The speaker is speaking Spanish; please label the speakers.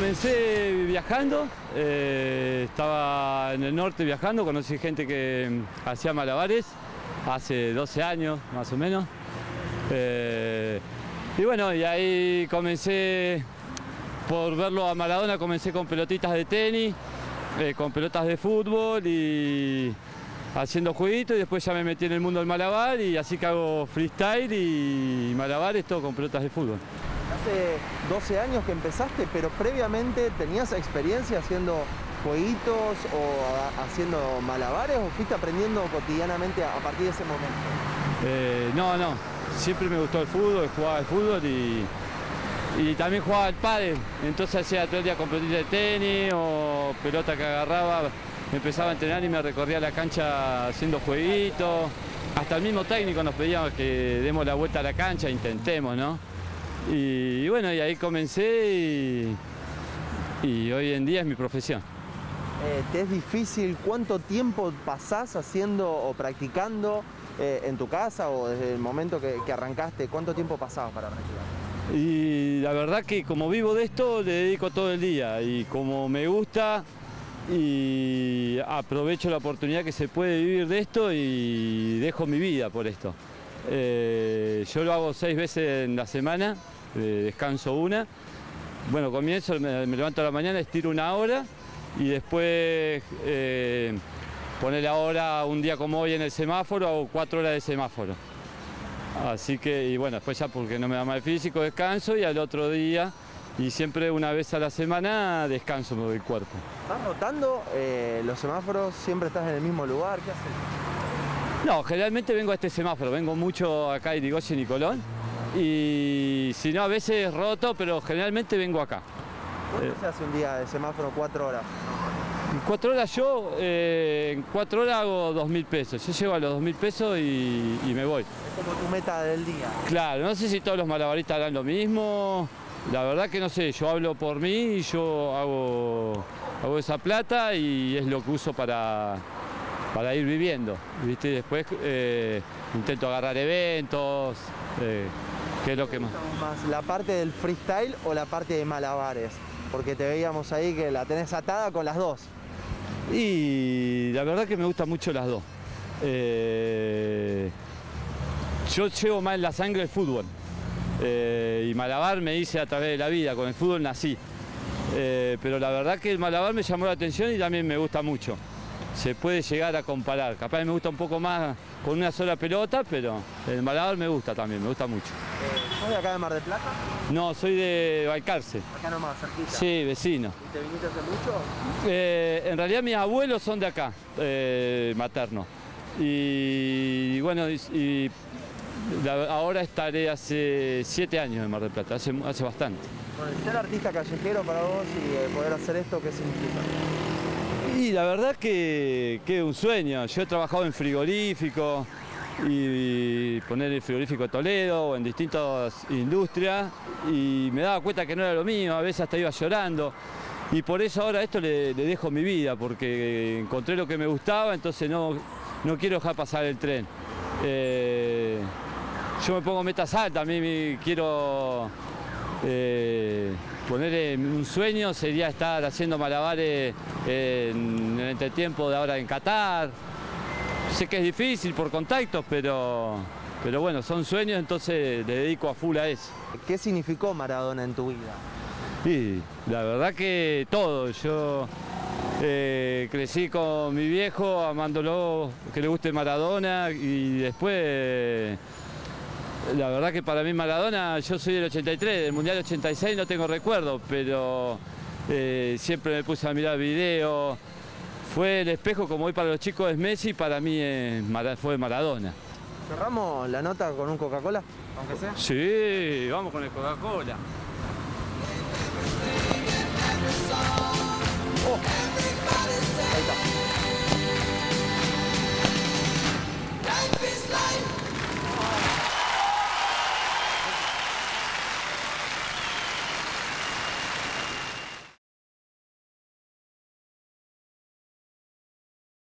Speaker 1: comencé viajando, estaba en el norte viajando, conocí gente que hacía malabares hace 12 años más o menos. Y bueno, y ahí comencé, por verlo a Maradona, comencé con pelotitas de tenis, con pelotas de fútbol y haciendo jueguitos, y después ya me metí en el mundo del malabar y así que hago freestyle y malabares todo con pelotas de fútbol.
Speaker 2: Hace 12 años que empezaste, pero previamente ¿tenías experiencia haciendo jueguitos o haciendo malabares o fuiste aprendiendo cotidianamente a partir de ese momento?
Speaker 1: No, siempre me gustó el fútbol, jugaba al fútbol y también jugaba al pádel, entonces hacía todo el día con pelotitas de tenis o pelota que agarraba, empezaba a entrenar y me recorría la cancha haciendo jueguitos, hasta el mismo técnico nos pedía que demos la vuelta a la cancha, intentemos, ¿no? Y bueno, y ahí comencé y hoy en día es mi profesión.
Speaker 2: ¿Te es difícil? ¿Cuánto tiempo pasás haciendo o practicando en tu casa o desde el momento que arrancaste? ¿Cuánto tiempo pasabas para practicar?
Speaker 1: Y la verdad que como vivo de esto le dedico todo el día y como me gusta y aprovecho la oportunidad que se puede vivir de esto y dejo mi vida por esto. Yo lo hago 6 veces en la semana, descanso una. Bueno, comienzo, me levanto a la mañana, estiro 1 hora y después poner la hora un día como hoy en el semáforo, hago 4 horas de semáforo. Así que, y bueno, después ya porque no me da mal físico, descanso y al otro día, y siempre una vez a la semana, descanso del cuerpo.
Speaker 2: ¿Estás notando los semáforos? ¿Siempre estás en el mismo lugar? ¿Qué haces?
Speaker 1: No, generalmente vengo a este semáforo, vengo mucho acá a Irigoyen y Colón, y si no a veces roto, pero generalmente vengo acá.
Speaker 2: ¿Cuánto se hace un día de semáforo 4 horas?
Speaker 1: En 4 horas yo, en 4 horas hago 2.000 pesos, yo llego a los 2.000 pesos y me voy.
Speaker 2: Es como tu meta del día.
Speaker 1: Claro, no sé si todos los malabaristas harán lo mismo, la verdad que no sé, yo hablo por mí y yo hago esa plata y es lo que uso para ir viviendo, ¿viste? Después intento agarrar eventos, que es lo que más.
Speaker 2: ¿La parte del freestyle o la parte de malabares? Porque te veíamos ahí que la tenés atada con las dos.
Speaker 1: Y la verdad que me gustan mucho las dos. Yo llevo más en la sangre el fútbol. Y malabar me hice a través de la vida, con el fútbol nací. Pero la verdad que el malabar me llamó la atención y también me gusta mucho. Se puede llegar a comparar. Capaz me gusta un poco más con una sola pelota, pero el malabar me gusta también, me gusta mucho.
Speaker 2: ¿Sos de acá de Mar del Plata?
Speaker 1: No, soy de Balcarce.
Speaker 2: Acá nomás, cerquita.
Speaker 1: Sí, vecino.
Speaker 2: ¿Y te viniste hace mucho?
Speaker 1: En realidad mis abuelos son de acá, maternos. Y bueno, ahora estaré hace 7 años en Mar del Plata, hace bastante.
Speaker 2: Bueno, ser artista callejero para vos y poder hacer esto, ¿qué significa?
Speaker 1: Y la verdad que es un sueño. Yo he trabajado en frigorífico y poner el frigorífico de Toledo o en distintas industrias y me daba cuenta que no era lo mío, a veces hasta iba llorando y por eso ahora esto le dejo mi vida porque encontré lo que me gustaba, entonces no quiero dejar pasar el tren. Yo me pongo metas altas, a mí quiero poner un sueño, sería estar haciendo malabares en el entretiempo de ahora en Qatar. Sé que es difícil por contactos, pero bueno, son sueños, entonces le dedico a full a eso.
Speaker 2: ¿Qué significó Maradona en tu vida?
Speaker 1: Y la verdad que todo. Yo crecí con mi viejo amándolo, que le guste Maradona y después... La verdad que para mí Maradona, yo soy del 83, del Mundial 86 no tengo recuerdo, pero siempre me puse a mirar videos. Fue el espejo, como hoy para los chicos es Messi, para mí fue Maradona.
Speaker 2: ¿Cerramos la nota con un Coca-Cola, aunque sea?
Speaker 1: Sí, vamos con el Coca-Cola.
Speaker 2: Oh.